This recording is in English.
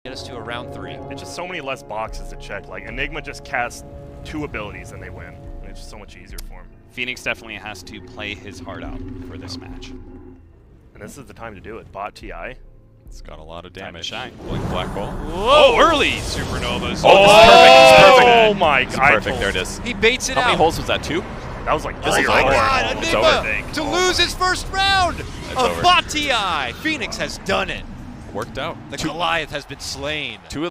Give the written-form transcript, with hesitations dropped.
Get us to a round 3. It's just so many less boxes to check. Like, Enigma just casts 2 abilities and they win. And it's just so much easier for him. Pheonix definitely has to play his heart out for this match. And this is the time to do it. Bot TI. It's got a lot of damage. Time to shine. Blink black hole. Whoa, early supernovas. Oh my god. Perfect, there it is. He baits it How out. many holes was that, 2? That was like, Oh my god, It's Enigma over. to lose his first round of over. Bot TI. Pheonix has done it. Worked out. The Goliath has been slain. 2